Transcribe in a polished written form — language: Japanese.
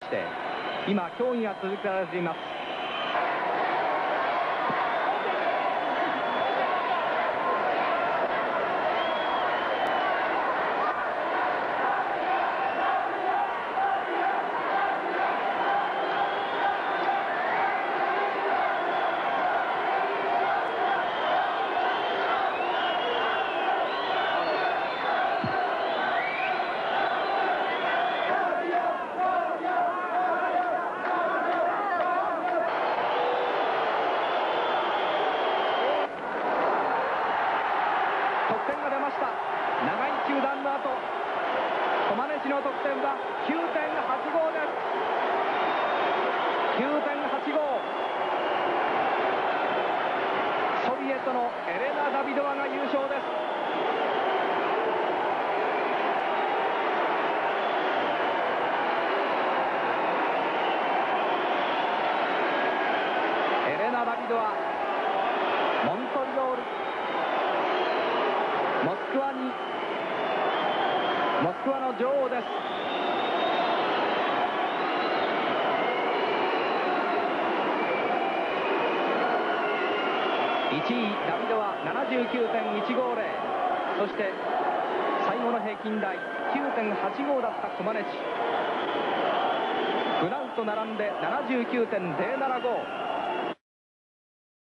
して今競技が続けられています。得点が出ました。長い中断の後、駒根市の得点は 9.85 です。 9.85。 ソビエトのエレナ・ダビドワが優勝です。エレナ・ダビドワ、モントリオール、モスクワの女王です。1位ダビドは 79.150。 そして最後の平均台 9.85 だった駒根市、ブラウンと並んで 79.075。